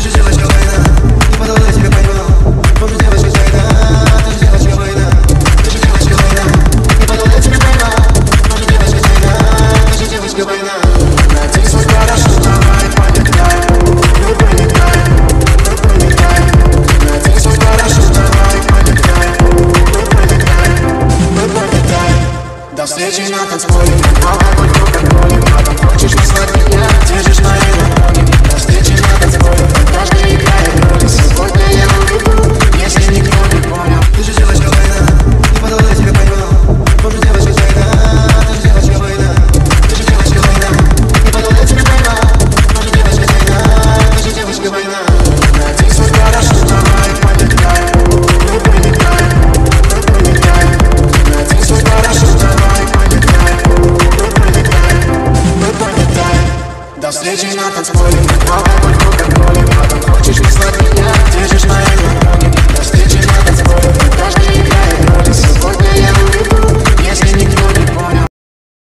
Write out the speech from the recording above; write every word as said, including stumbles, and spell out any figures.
же девочка война, не подала тебе поймал. Помню, девочка война, ты же девочка война. Ты же девочка война, не подала тебе поймал. Помню, девочка война, ты же девочка война. Найди свой парашют, давай полетай. Мы полетаем, мы полетаем. Найди свой парашют, давай полетай. Мы полетаем, мы полетаем. До встречи на танцполе, алкоголь, кока-коле. Потом хочешь не смотри, я держишь мои ладони. До встречи на танцполе, каждый играет роли. Сегодня я убегу, если никто не понял. Ты же девочка война, не подала тебе поймал. Помню, девочка война, ты же девочка война. Ты же девочка война, не подала тебе поймал. Помню, девочка война, ты же девочка война.